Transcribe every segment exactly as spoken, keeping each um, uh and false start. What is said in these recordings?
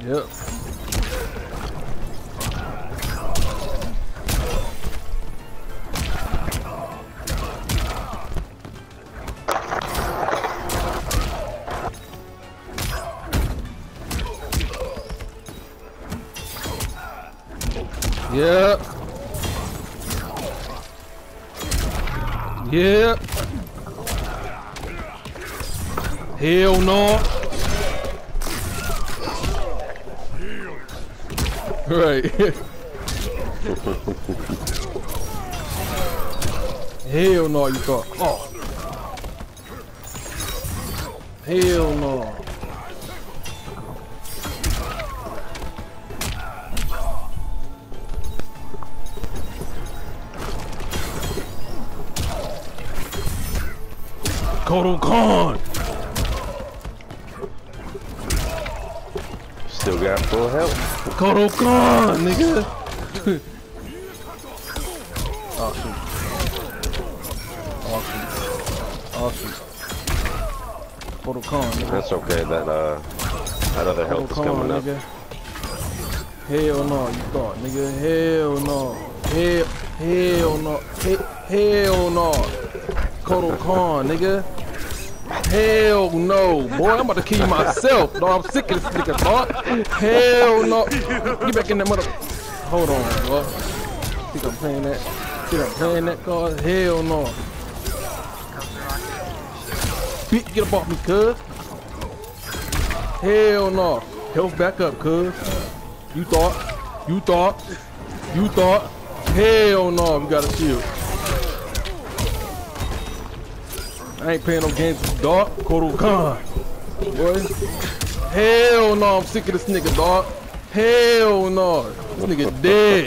Yep. Yep. Yep. Hell no. Right. Hell no, you thought. Oh. Hell no. Kodo Khan. Still got full health. Kodo Khan, nigga. Oh shoot. Oh shoot. Oh shoot. Kodo Khan, nigga. That's okay. That uh, that other health is coming up. Nigga. Hell no, you thought, nigga. Hell no. Hell, hell no. Hell, hell no. Kodo Khan, nigga. Hell no, boy. I'm about to kill you myself, dog. I'm sick of this nigga, dog. Hell no. Get back in that mother. Hold on, dog. Think I'm playing that? Think I'm playing that card? Hell no. Bitch, get up off me, cuz. Hell no. Health back up, cuz. You thought. You thought. You thought. Hell no. We got a shield. I ain't playing no games with dog. Kodo Khan. Boy. Hell no, I'm sick of this nigga, dog. Hell no. This nigga dead.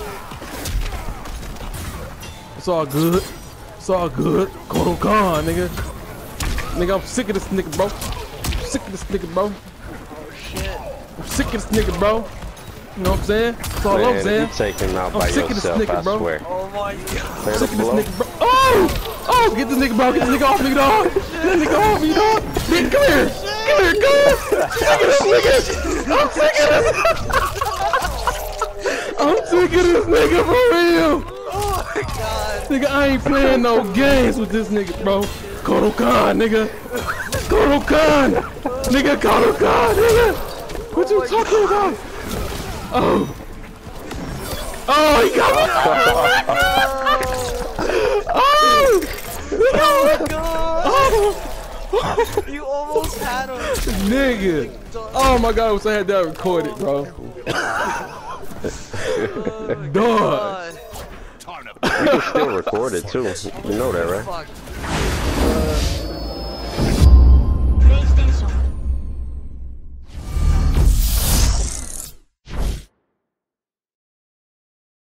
It's all good. It's all good. Kodo Khan, nigga. Nigga, I'm sick of this nigga, bro. I'm sick of this nigga, bro. Oh shit. I'm sick of this nigga, bro. You know what I'm saying? That's all I'm saying. You taking out I'm by sick yourself, of this nigga, I bro. swear. Oh my god. I'm sick of this nigga, bro. Oh! Oh, get this nigga, bro. Get this nigga off me, dog. Get this nigga off me, dog. Nigga, come here. Come here, cuz. I'm sick of this nigga. I'm sick of this nigga for real. Oh my god. Nigga, I ain't playing no games with this nigga, bro. Kodo Khan, nigga. Kodo Khan. Nigga, Kodo Khan, nigga. What you talking about? Oh. Oh, he got me. Oh. Oh my god. Oh. You almost had him. Nigga. Oh my god, I wish I had that recorded, bro. Oh Dog. You can still record it too. You know that, right? Fuck.